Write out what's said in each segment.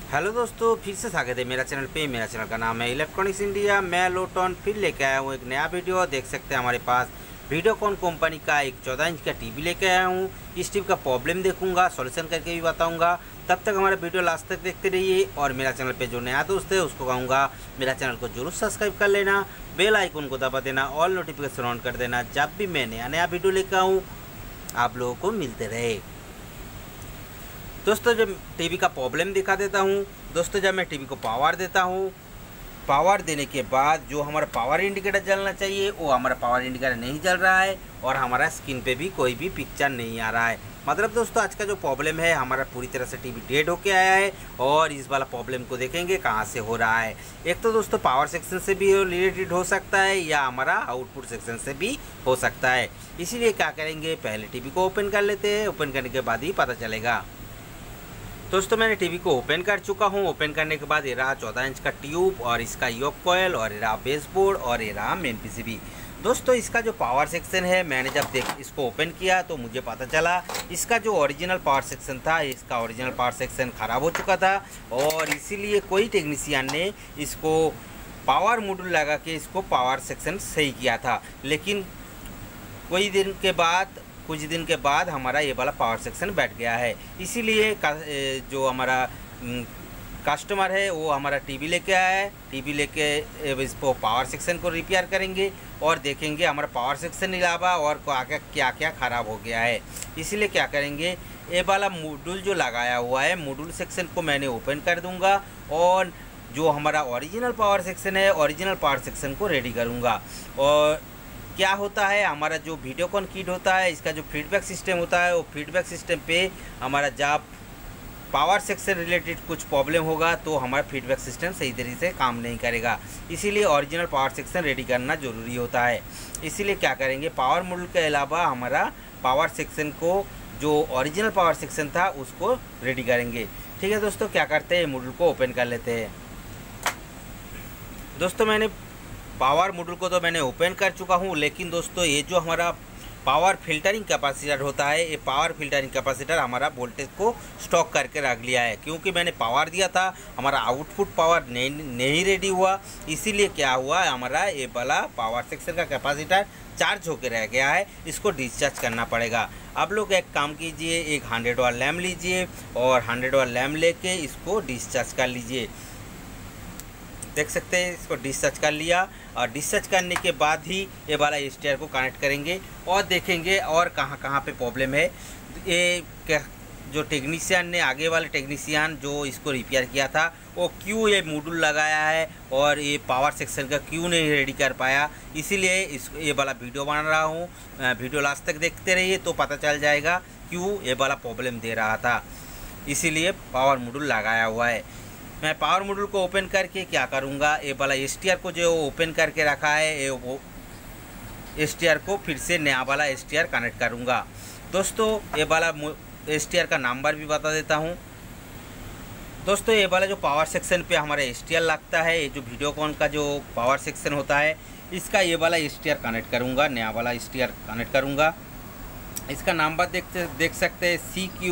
Hello दोस्तों, फिर से स्वागत है मेरा चैनल पे। मेरा चैनल का नाम है इलेक्ट्रॉनिक्स इंडिया। मैं लोटन फिर लेके आया हूँ एक नया वीडियो। देख सकते हैं हमारे पास वीडियोकॉन कंपनी का एक 14 इंच का टीवी लेके आया हूँ। इस टीवी का प्रॉब्लम देखूंगा, सॉल्यूशन करके भी बताऊंगा। तब तक हमारा वीडियो लास्ट तक देखते रहिए। और मेरा चैनल पे जो नया दोस्त है उसको कहूँगा मेरा चैनल को जरूर सब्सक्राइब कर लेना, बेल आइकन को दबा देना, ऑल नोटिफिकेशन ऑन कर देना। जब भी मैं नया वीडियो लेकर आऊँ आप लोगों को मिलते रहे। दोस्तों, जब टीवी का प्रॉब्लम दिखा देता हूँ। दोस्तों, जब मैं टीवी को पावर देता हूँ, पावर देने के बाद जो हमारा पावर इंडिकेटर जलना चाहिए वो हमारा पावर इंडिकेटर नहीं जल रहा है और हमारा स्क्रीन पे भी कोई भी पिक्चर नहीं आ रहा है। मतलब दोस्तों, आज का जो प्रॉब्लम है हमारा पूरी तरह से टीवी डेड होके आया है। और इस वाला प्रॉब्लम को देखेंगे कहाँ से हो रहा है। एक तो दोस्तों पावर सेक्शन से भी रिलेटेड हो सकता है या हमारा आउटपुट सेक्शन से भी हो सकता है। इसीलिए क्या करेंगे, पहले टीवी को ओपन कर लेते हैं। ओपन करने के बाद ही पता चलेगा। दोस्तों, मैंने टीवी को ओपन कर चुका हूं। ओपन करने के बाद ये रहा 14 इंच का ट्यूब और इसका योक कॉइल और ये रहा बेसबोर्ड और ये रहा मेन पीसीबी। दोस्तों, इसका जो पावर सेक्शन है, मैंने जब इसको ओपन किया तो मुझे पता चला इसका जो ओरिजिनल पावर सेक्शन था, इसका ओरिजिनल पावर सेक्शन ख़राब हो चुका था। और इसीलिए कोई टेक्नीशियन ने इसको पावर मॉड्यूल लगा के इसको पावर सेक्शन सही किया था। लेकिन कुछ दिन के बाद हमारा ये वाला पावर सेक्शन बैठ गया है। इसीलिए जो हमारा कस्टमर है वो हमारा टीवी लेके आया है। टीवी लेके इसको पावर सेक्शन को रिपेयर करेंगे और देखेंगे हमारा पावर सेक्शन अलावा और क्या क्या ख़राब हो गया है। इसीलिए क्या करेंगे, ये वाला मॉड्यूल जो लगाया हुआ है, मॉड्यूल सेक्शन को मैंने ओपन कर दूंगा और जो हमारा ओरिजिनल पावर सेक्शन है, ओरिजिनल पावर सेक्शन को रेडी करूँगा। और क्या होता है, हमारा जो वीडियोकॉन किट होता है, इसका जो फीडबैक सिस्टम होता है, वो फीडबैक सिस्टम पे हमारा जब पावर सेक्शन रिलेटेड कुछ प्रॉब्लम होगा तो हमारा फीडबैक सिस्टम सही तरीके से काम नहीं करेगा। इसीलिए ओरिजिनल पावर सेक्शन रेडी करना ज़रूरी होता है। इसीलिए क्या करेंगे, पावर मॉड्यूल के अलावा हमारा पावर सेक्शन को जो ओरिजिनल पावर सेक्शन था उसको रेडी करेंगे। ठीक है दोस्तों, क्या करते हैं, मॉड्यूल को ओपन कर लेते हैं। दोस्तों, मैंने पावर मॉड्यूल को तो मैंने ओपन कर चुका हूँ। लेकिन दोस्तों, ये जो हमारा पावर फिल्टरिंग कैपेसिटर होता है, ये पावर फिल्टरिंग कैपेसिटर हमारा वोल्टेज को स्टॉक करके रख लिया है। क्योंकि मैंने पावर दिया था, हमारा आउटपुट पावर नहीं रेडी हुआ। इसीलिए क्या हुआ, हमारा ये वाला पावर सेक्शन का कैपेसिटर चार्ज होकर रह गया है। इसको डिस्चार्ज करना पड़ेगा। आप लोग एक काम कीजिए, एक 100 वाट लैम्प लीजिए और 100 वाट लैम्प लेके इसको डिस्चार्ज कर लीजिए। देख सकते हैं, इसको डिस्चार्ज कर लिया और डिस्चार्ज करने के बाद ही ये वाला स्टेयर को कनेक्ट करेंगे और देखेंगे और कहाँ कहाँ पे प्रॉब्लम है। ये जो टेक्नीशियन ने, आगे वाले टेक्नीशियन जो इसको रिपेयर किया था, वो क्यों ये मॉड्यूल लगाया है और ये पावर सेक्शन का क्यों नहीं रेडी कर पाया। इसीलिए ये वाला वीडियो बना रहा हूँ। वीडियो लास्ट तक देखते रहिए तो पता चल जाएगा क्यों ये वाला प्रॉब्लम दे रहा था। इसीलिए पावर मॉड्यूल लगाया हुआ है। मैं पावर मॉड्यूल को ओपन करके क्या करूँगा, ये वाला एसटीआर को जो ओपन करके रखा है, वो एसटीआर को फिर से नया वाला एसटीआर कनेक्ट करूँगा। दोस्तों, ये वाला एसटीआर का नंबर भी बता देता हूँ। दोस्तों, ये वाला जो पावर सेक्शन पे हमारा एसटीआर लगता है, ये जो वीडियोकॉन का जो पावर सेक्शन होता है, इसका ये वाला एसटीआर कनेक्ट करूँगा, नया वाला एसटीआर कनेक्ट करूँगा। इसका नंबर देख सकते हैं,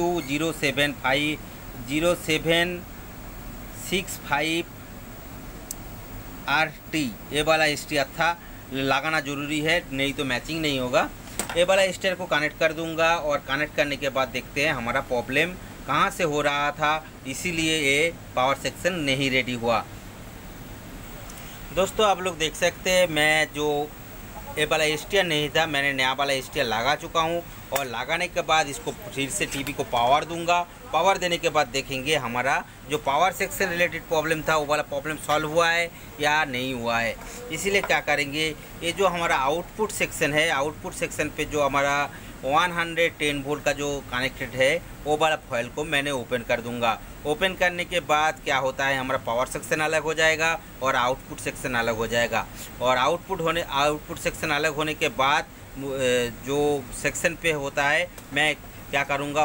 CQ075065RT। ये वाला एसटीआर था, लगाना ज़रूरी है, नहीं तो मैचिंग नहीं होगा। ये वाला एसटीआर को कनेक्ट कर दूंगा और कनेक्ट करने के बाद देखते हैं हमारा प्रॉब्लम कहाँ से हो रहा था। इसीलिए ये पावर सेक्शन नहीं रेडी हुआ। दोस्तों, आप लोग देख सकते हैं, मैं जो ये वाला एसटीआर नहीं था, मैंने नया वाला एसटीआर लगा चुका हूँ। और लगाने के बाद इसको फिर से टीवी को पावर दूंगा। पावर देने के बाद देखेंगे हमारा जो पावर सेक्शन रिलेटेड प्रॉब्लम था वो वाला प्रॉब्लम सॉल्व हुआ है या नहीं हुआ है। इसीलिए क्या करेंगे, ये जो हमारा आउटपुट सेक्शन है, आउटपुट सेक्शन पे जो हमारा 110 वोल्ट का जो कनेक्टेड है, वो वाला फॉइल को मैंने ओपन कर दूंगा। ओपन करने के बाद क्या होता है, हमारा पावर सेक्शन अलग हो जाएगा और आउटपुट सेक्शन अलग हो जाएगा। और आउटपुट सेक्शन अलग होने के बाद जो सेक्शन पे होता है, मैं क्या करूँगा,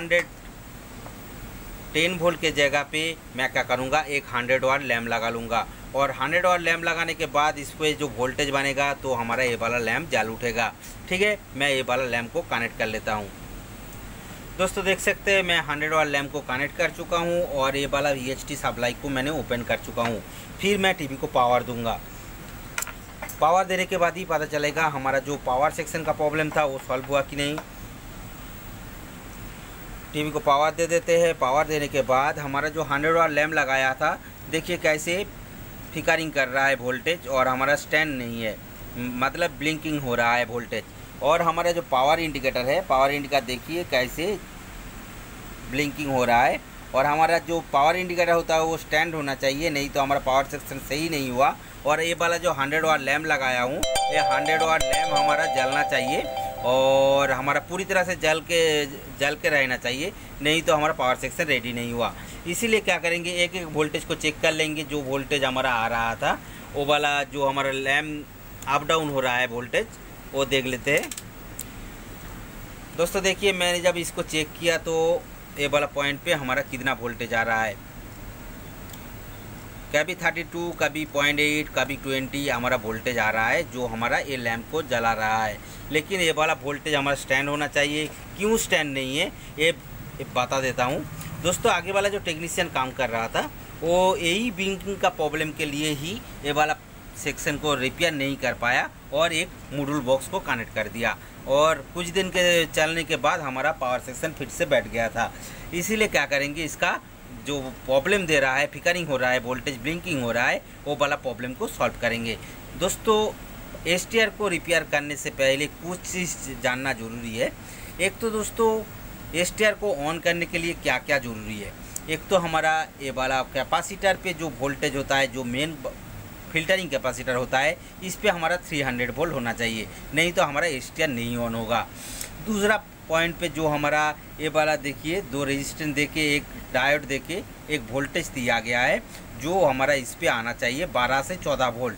110 वोल्ट के जगह पे मैं क्या करूँगा, एक 100 वाट लैम्प लगा लूँगा। और 100 वाट लैम्प लगाने के बाद इस पर जो वोल्टेज बनेगा तो हमारा ये वाला लैम्प जल उठेगा। ठीक है, मैं ये वाला लैम्प को कनेक्ट कर लेता हूँ। दोस्तों देख सकते हैं मैं 100 वाट लैम्प को कनेक्ट कर चुका हूं और ये वाला VHT सप्लाई को मैंने ओपन कर चुका हूं। फिर मैं टीवी को पावर दूंगा। पावर देने के बाद ही पता चलेगा हमारा जो पावर सेक्शन का प्रॉब्लम था वो सॉल्व हुआ कि नहीं। टीवी को पावर दे देते हैं। पावर देने के बाद हमारा जो 100 वाट लैम्प लगाया था देखिए कैसे फ्लिकरिंग कर रहा है वोल्टेज, और हमारा स्टैंड नहीं है, मतलब ब्लिंकिंग हो रहा है वोल्टेज। और हमारा जो पावर इंडिकेटर है, पावर इंडिकेटर देखिए कैसे ब्लिंकिंग हो रहा है। और हमारा जो पावर इंडिकेटर होता है वो स्टैंड होना चाहिए, नहीं तो हमारा पावर सेक्शन सही नहीं हुआ। और ये वाला जो 100 वाट लैम्प लगाया हूँ, ये 100 वाट लैम्प हमारा जलना चाहिए और हमारा पूरी तरह से जल के रहना चाहिए, नहीं तो हमारा पावर सेक्शन रेडी नहीं हुआ। इसीलिए क्या करेंगे, एक एक वोल्टेज को चेक कर लेंगे। जो वोल्टेज हमारा आ रहा था वो वाला जो हमारा लैम्प अप डाउन हो रहा है वोल्टेज, वो देख लेते हैं। दोस्तों देखिए मैंने जब इसको चेक किया तो ये वाला पॉइंट पे हमारा कितना वोल्टेज आ रहा है, कभी 32, कभी 0.8, कभी 20 हमारा वोल्टेज आ रहा है जो हमारा ये लैम्प को जला रहा है। लेकिन ये वाला वोल्टेज हमारा स्टैंड होना चाहिए। क्यों स्टैंड नहीं है ये बता देता हूँ। दोस्तों आगे वाला जो टेक्नीशियन काम कर रहा था वो यही ब्लिंकिंग का प्रॉब्लम के लिए ही ये वाला सेक्शन को रिपेयर नहीं कर पाया और एक मॉड्यूल बॉक्स को कनेक्ट कर दिया, और कुछ दिन के चलने के बाद हमारा पावर सेक्शन फिर से बैठ गया था। इसीलिए क्या करेंगे, इसका जो प्रॉब्लम दे रहा है, फ्लिकरिंग हो रहा है, वोल्टेज ब्लिंकिंग हो रहा है, वो वाला प्रॉब्लम को सॉल्व करेंगे। दोस्तों STR को रिपेयर करने से पहले कुछ चीज़ जानना ज़रूरी है। एक तो दोस्तों STR को ऑन करने के लिए क्या क्या ज़रूरी है। एक तो हमारा ये वाला कैपेसिटर पे जो वोल्टेज होता है, जो मेन फिल्टरिंग कैपेसिटर होता है, इस पे हमारा 300 वोल्ट होना चाहिए, नहीं तो हमारा STR नहीं ऑन होगा। दूसरा पॉइंट पे जो हमारा ये वाला देखिए 2 रेजिस्टेंस देके, एक डायोड देके एक वोल्टेज दिया गया है जो हमारा इस पे आना चाहिए 12 से 14 वोल्ट,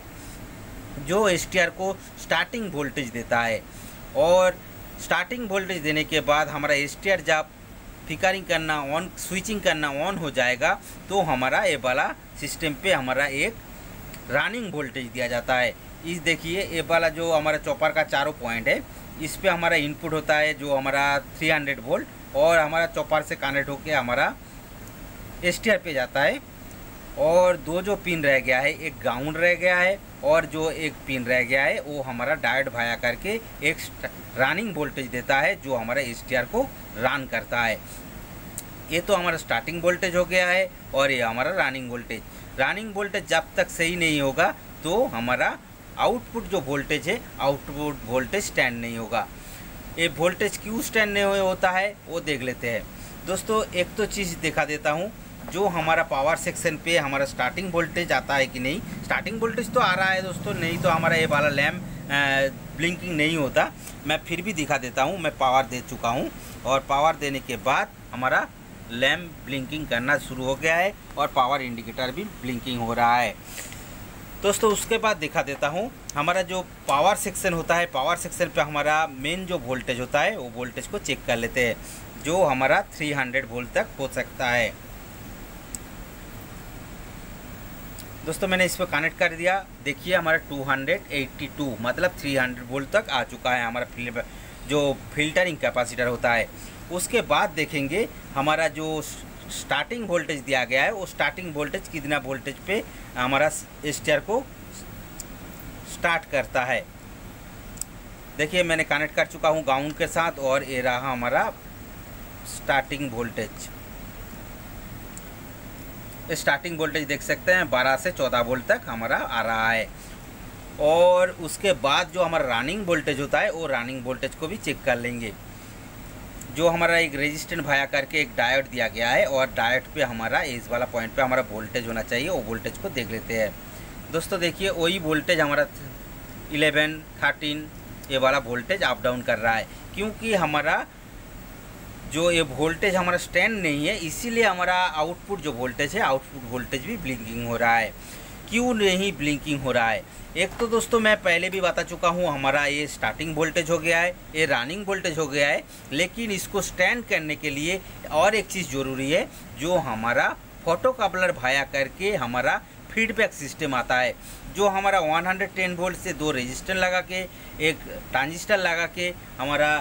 जो STR को स्टार्टिंग वोल्टेज देता है। और स्टार्टिंग वोल्टेज देने के बाद हमारा STR जब फ्लिकरिंग करना ऑन, स्विचिंग करना ऑन हो जाएगा तो हमारा ये वाला सिस्टम पे हमारा एक रनिंग वोल्टेज दिया जाता है। इस देखिए ये वाला जो हमारा चॉपर का चारों पॉइंट है, इस पे हमारा इनपुट होता है जो हमारा 300 वोल्ट, और हमारा चॉपर से कनेक्ट होके हमारा STR पे जाता है। और 2 जो पिन रह गया है, एक ग्राउंड रह गया है और जो एक पिन रह गया है वो हमारा डायोड भाया करके एक रनिंग वोल्टेज देता है जो हमारा STR को रन करता है। ये तो हमारा स्टार्टिंग वोल्टेज हो गया है और ये हमारा रनिंग वोल्टेज। रनिंग वोल्टेज जब तक सही नहीं होगा तो हमारा आउटपुट जो वोल्टेज है, आउटपुट वोल्टेज स्टैंड नहीं होगा। ये वोल्टेज क्यों स्टैंड नहीं होता है वो देख लेते हैं। दोस्तों एक तो चीज़ दिखा देता हूँ, जो हमारा पावर सेक्शन पे हमारा स्टार्टिंग वोल्टेज आता है कि नहीं। स्टार्टिंग वोल्टेज तो आ रहा है दोस्तों, नहीं तो हमारा ये वाला लैम्प ब्लिंकिंग नहीं होता। मैं फिर भी दिखा देता हूँ, मैं पावर दे चुका हूँ और पावर देने के बाद हमारा लैम्प ब्लिंकिंग करना शुरू हो गया है और पावर इंडिकेटर भी ब्लिंकिंग हो रहा है। दोस्तों उसके बाद दिखा देता हूँ हमारा जो पावर सेक्शन होता है, पावर सेक्शन पे हमारा मेन जो वोल्टेज होता है वो वोल्टेज को चेक कर लेते हैं, जो हमारा 300 वोल्ट तक हो सकता है। दोस्तों मैंने इस पर कनेक्ट कर दिया, देखिए हमारा 282 मतलब 300 वोल्ट तक आ चुका है हमारा जो फिल्टरिंग कैपेसिटर होता है। उसके बाद देखेंगे हमारा जो स्टार्टिंग वोल्टेज दिया गया है वो स्टार्टिंग वोल्टेज कितना वोल्टेज पे हमारा STR को स्टार्ट करता है। देखिए मैंने कनेक्ट कर चुका हूँ ग्राउंड के साथ और ये रहा हमारा स्टार्टिंग वोल्टेज। स्टार्टिंग वोल्टेज देख सकते हैं 12 से 14 वोल्ट तक हमारा आ रहा है। और उसके बाद जो हमारा रनिंग वोल्टेज होता है वो रनिंग वोल्टेज को भी चेक कर लेंगे। जो हमारा एक रेजिस्टेंस भाया करके एक डायोड दिया गया है और डायोड पे हमारा इस वाला पॉइंट पे हमारा वोल्टेज होना चाहिए, वो वोल्टेज को देख लेते हैं। दोस्तों देखिए वही वोल्टेज हमारा 11, 13 ये वाला वोल्टेज अप डाउन कर रहा है, क्योंकि हमारा जो ये वोल्टेज हमारा स्टैंड नहीं है, इसीलिए हमारा आउटपुट जो वोल्टेज है, आउटपुट वोल्टेज भी ब्लिंकिंग हो रहा है। क्यों नहीं ब्लिंकिंग हो रहा है? एक तो दोस्तों मैं पहले भी बता चुका हूँ, हमारा ये स्टार्टिंग वोल्टेज हो गया है, ये रनिंग वोल्टेज हो गया है, लेकिन इसको स्टैंड करने के लिए और एक चीज़ ज़रूरी है, जो हमारा फोटो कपलर भाया करके हमारा फीडबैक सिस्टम आता है, जो हमारा 110 वोल्ट से 2 रेजिस्टर लगा के, एक ट्रांजिस्टर लगा के हमारा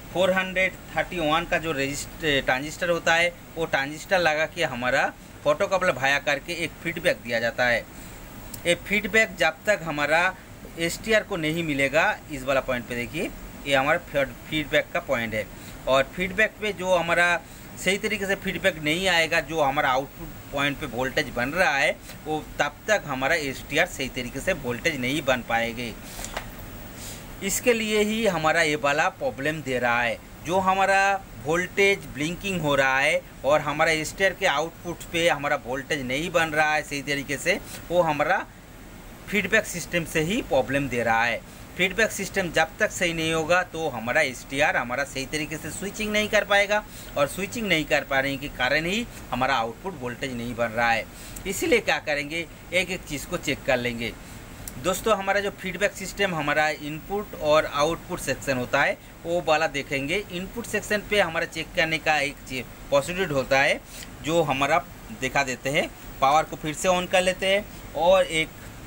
431 का जो ट्रांजिस्टर होता है वो ट्रांजिस्टर लगा के हमारा फोटोकपलर भाया करके एक फीडबैक दिया जाता है। ये फीडबैक जब तक हमारा STR को नहीं मिलेगा, इस वाला पॉइंट पे देखिए, ये हमारा फीडबैक का पॉइंट है। और फीडबैक पे जो हमारा सही तरीके से फीडबैक नहीं आएगा, जो हमारा आउटपुट पॉइंट पे वोल्टेज बन रहा है, वो तब तक हमारा STR सही तरीके से वोल्टेज नहीं बन पाएगी। इसके लिए ही हमारा ये वाला प्रॉब्लम दे रहा है। जो हमारा वोल्टेज ब्लिंकिंग हो रहा है और हमारा STR के आउटपुट पे हमारा वोल्टेज नहीं बन रहा है सही तरीके से, वो हमारा फीडबैक सिस्टम से ही प्रॉब्लम दे रहा है। फीडबैक सिस्टम जब तक सही नहीं होगा तो हमारा STR हमारा सही तरीके से स्विचिंग नहीं कर पाएगा, और स्विचिंग नहीं कर पाने के कारण ही हमारा आउटपुट वोल्टेज नहीं बन रहा है। इसीलिए क्या करेंगे, एक एक चीज़ को चेक कर लेंगे। दोस्तों, हमारा जो फीडबैक सिस्टम हमारा इनपुट और आउटपुट सेक्शन होता है वो वाला देखेंगे। इनपुट सेक्शन पे हमारा चेक करने का एक प्रोसीड्यूर होता है जो हमारा दिखा देते हैं। पावर को फिर से ऑन कर लेते हैं और एक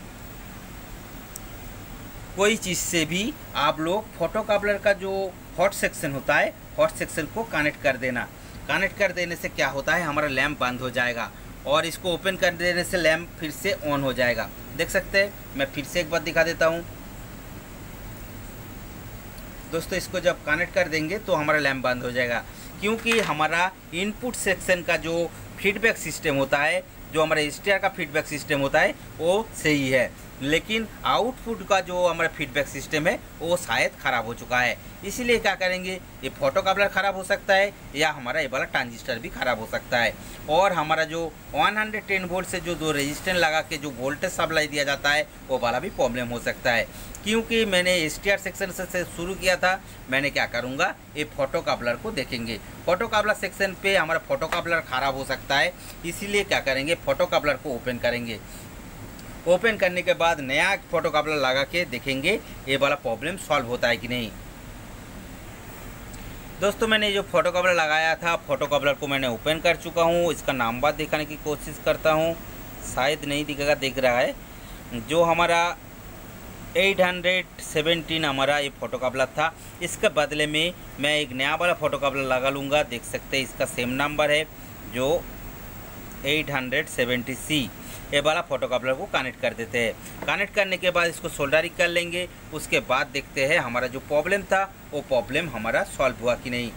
कोई चीज़ से भी आप लोग फोटोकपलर का जो हॉट सेक्शन होता है, हॉट सेक्शन को कनेक्ट कर देना। कनेक्ट कर देने से क्या होता है, हमारा लैंप बंद हो जाएगा और इसको ओपन कर देने से लैंप फिर से ऑन हो जाएगा। देख सकते हैं, मैं फिर से एक बार दिखा देता हूँ। दोस्तों, इसको जब कनेक्ट कर देंगे तो हमारा लैंप बंद हो जाएगा, क्योंकि हमारा इनपुट सेक्शन का जो फीडबैक सिस्टम होता है, जो हमारा STR का फीडबैक सिस्टम होता है वो सही है, लेकिन आउटपुट का जो हमारा फीडबैक सिस्टम है वो शायद ख़राब हो चुका है। इसीलिए क्या करेंगे, ये फोटोकपलर ख़राब हो सकता है या हमारा ये वाला ट्रांजिस्टर भी ख़राब हो सकता है। और हमारा जो 110 वोल्ट से जो 2 रेजिस्टेंस लगा के जो वोल्टेज सप्लाई दिया जाता है वो वाला भी प्रॉब्लम हो सकता है। क्योंकि मैंने STR सेक्शन से शुरू किया था, मैंने क्या करूँगा, ये फोटोकपलर को देखेंगे। फोटोकपलर सेक्शन पे हमारा फोटोकपलर ख़राब हो सकता है, इसीलिए क्या करेंगे, फोटोकपलर को ओपन करेंगे। ओपन करने के बाद नया फोटोकपलर लगा के देखेंगे ये वाला प्रॉब्लम सॉल्व होता है कि नहीं। दोस्तों, मैंने जो फोटोकपलर लगाया था, फोटोकपलर को मैंने ओपन कर चुका हूँ। इसका नंबर दिखाने की कोशिश करता हूँ, शायद नहीं दिखेगा, दिख रहा है। जो हमारा 817 हमारा ये फोटोकपलर था, इसके बदले में मैं एक नया वाला फोटोकपलर लगा लूँगा। देख सकते हैं, इसका सेम नंबर है जो 870C। ये वाला फोटोकपलर को कनेक्ट कर देते हैं। कनेक्ट करने के बाद इसको सोल्डरिंग कर लेंगे। उसके बाद देखते हैं हमारा जो प्रॉब्लम था वो प्रॉब्लम हमारा सॉल्व हुआ कि नहीं।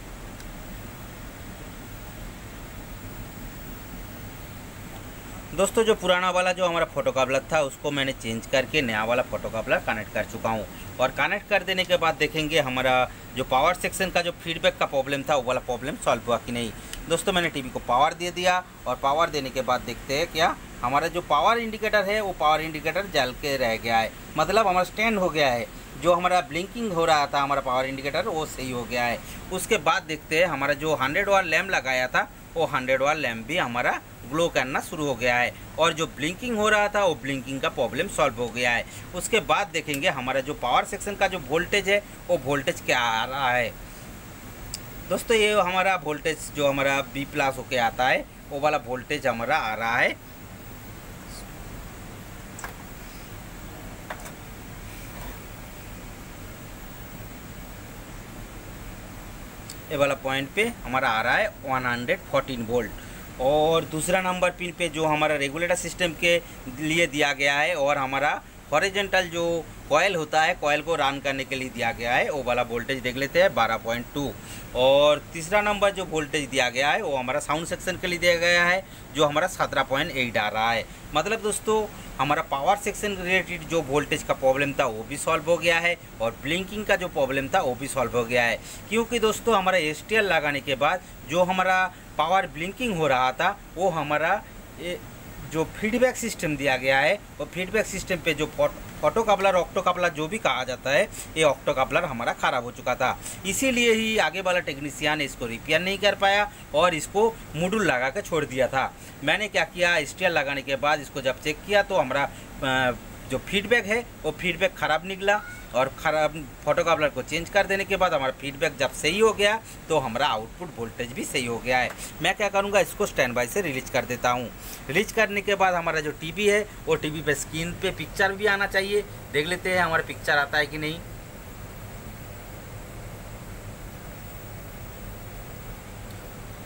दोस्तों, जो पुराना वाला जो हमारा फोटोकपलर था उसको मैंने चेंज करके नया वाला फोटोकपलर कनेक्ट कर चुका हूँ। और कनेक्ट कर देने के बाद देखेंगे हमारा जो पावर सेक्शन का जो फीडबैक का प्रॉब्लम था वो वाला प्रॉब्लम सॉल्व हुआ कि नहीं। दोस्तों, मैंने टीवी को पावर दे दिया और पावर देने के बाद देखते हैं क्या हमारा जो पावर इंडिकेटर है वो पावर इंडिकेटर जल के रह गया है, मतलब हमारा स्टैंड हो गया है। जो हमारा ब्लिंकिंग हो रहा था हमारा पावर इंडिकेटर वो सही हो गया है। उसके बाद देखते हैं हमारा जो 100 वाट लैम्प लगाया था वो 100 वाट लैम्प भी हमारा ग्लो करना शुरू हो गया है, और जो ब्लिंकिंग हो रहा था वो ब्लिंकिंग का प्रॉब्लम सॉल्व हो गया है। उसके बाद देखेंगे हमारा जो पावर सेक्शन का जो वोल्टेज है वो वोल्टेज क्या आ रहा है। दोस्तों, ये हमारा वोल्टेज जो हमारा B+ होके आता है वो वाला वोल्टेज हमारा आ रहा है। ये वाला पॉइंट पे हमारा आ रहा है 114 वोल्ट। और दूसरा नंबर पिन पे जो हमारा रेगुलेटर सिस्टम के लिए दिया गया है और हमारा हॉरिजॉन्टल जो कॉयल होता है, कॉयल को रन करने के लिए दिया गया है, वो वाला वोल्टेज देख लेते हैं 12.2। और तीसरा नंबर जो वोल्टेज दिया गया है वो हमारा साउंड सेक्शन के लिए दिया गया है, जो हमारा 17.8 आ रहा है। मतलब दोस्तों, हमारा पावर सेक्शन रिलेटेड जो वोल्टेज का प्रॉब्लम था वो भी सॉल्व हो गया है, और ब्लिंकिंग का जो प्रॉब्लम था वो भी सॉल्व हो गया है। क्योंकि दोस्तों, हमारा STR लगाने के बाद जो हमारा पावर ब्लिंकिंग हो रहा था वो हमारा जो फीडबैक सिस्टम दिया गया है, वो फीडबैक सिस्टम पे जो फोटोकपलर ऑक्टोकपलर जो भी कहा जाता है, ये ऑक्टोकपलर हमारा ख़राब हो चुका था। इसीलिए ही आगे वाला टेक्नीशियन इसको रिपेयर नहीं कर पाया और इसको मॉड्यूल लगा कर छोड़ दिया था। मैंने क्या किया, STR लगाने के बाद इसको जब चेक किया तो हमारा जो फीडबैक है वो फीडबैक ख़राब निकला, और ख़राब फोटोकपलर को चेंज कर देने के बाद हमारा फीडबैक जब सही हो गया तो हमारा आउटपुट वोल्टेज भी सही हो गया है। मैं क्या करूँगा, इसको स्टैंड बाय से रिलीज कर देता हूँ। रिलीज करने के बाद हमारा जो टीवी है वो टीवी पे स्क्रीन पे पिक्चर भी आना चाहिए। देख लेते हैं हमारा पिक्चर आता है कि नहीं।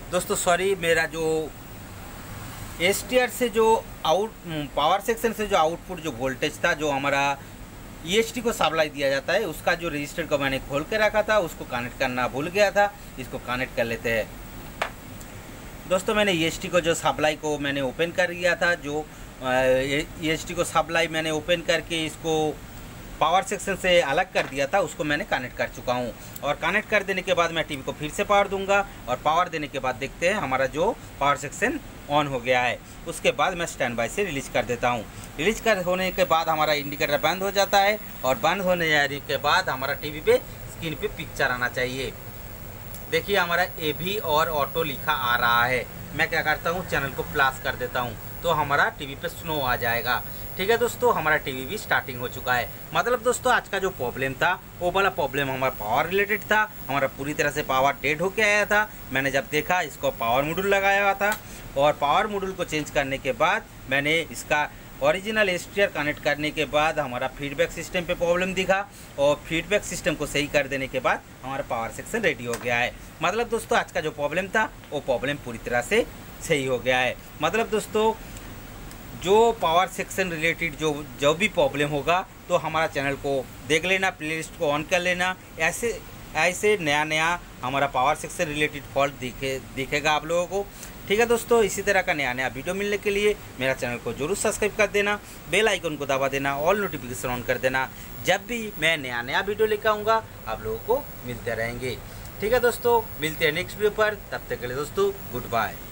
दोस्तों सॉरी, मेरा जो एसटीआर से जो पावर सेक्शन से जो आउटपुट जो वोल्टेज था, जो हमारा ईएसटी को सप्लाई दिया जाता है, उसका जो रजिस्टर को मैंने खोल के रखा था, उसको कनेक्ट करना भूल गया था। इसको कनेक्ट कर लेते हैं। दोस्तों मैंने ईएसटी को जो सप्लाई को मैंने ओपन कर दिया था, जो ईएसटी को सप्लाई मैंने ओपन करके इसको पावर सेक्शन से अलग कर दिया था, उसको मैंने कनेक्ट कर चुका हूं। और कनेक्ट कर देने के बाद मैं टीवी को फिर से पावर दूंगा और पावर देने के बाद देखते हैं हमारा जो पावर सेक्शन ऑन हो गया है। उसके बाद मैं स्टैंड बाय से रिलीज कर देता हूं। रिलीज कर होने के बाद हमारा इंडिकेटर बंद हो जाता है और बंद होने जाने के बाद हमारा टीवी पे स्क्रीन पे पिक्चर आना चाहिए। देखिए हमारा एवी और ऑटो लिखा आ रहा है। मैं क्या करता हूँ, चैनल को प्लस कर देता हूँ तो हमारा टीवी पे स्नो आ जाएगा। ठीक है दोस्तों, हमारा टीवी भी स्टार्टिंग हो चुका है। मतलब दोस्तों आज का जो प्रॉब्लम था वो वाला प्रॉब्लम हमारा पावर रिलेटेड था। हमारा पूरी तरह से पावर डेड होके आया था। मैंने जब देखा इसको पावर मॉड्यूल लगाया हुआ था और पावर मॉड्यूल को चेंज करने के बाद मैंने इसका ओरिजिनल एसटीआर कनेक्ट करने के बाद हमारा फीडबैक सिस्टम पे प्रॉब्लम दिखा और फीडबैक सिस्टम को सही कर देने के बाद हमारा पावर सेक्शन रेडी हो गया है। मतलब दोस्तों आज का जो प्रॉब्लम था वो प्रॉब्लम पूरी तरह से सही हो गया है। मतलब दोस्तों जो पावर सेक्शन रिलेटेड जो भी प्रॉब्लम होगा तो हमारा चैनल को देख लेना, प्लेलिस्ट को ऑन कर लेना। ऐसे नया हमारा पावर सेक्शन रिलेटेड फॉल्ट दिखेगा आप लोगों को। ठीक है दोस्तों, इसी तरह का नया वीडियो मिलने के लिए मेरा चैनल को जरूर सब्सक्राइब कर देना, बेल आइकन को दबा देना, ऑल नोटिफिकेशन ऑन कर देना। जब भी मैं नया वीडियो लेकर आऊँगा आप लोगों को मिलते रहेंगे। ठीक है दोस्तों, मिलते हैं नेक्स्ट वीडियो पर। तब तक के लिए दोस्तों गुड बाय।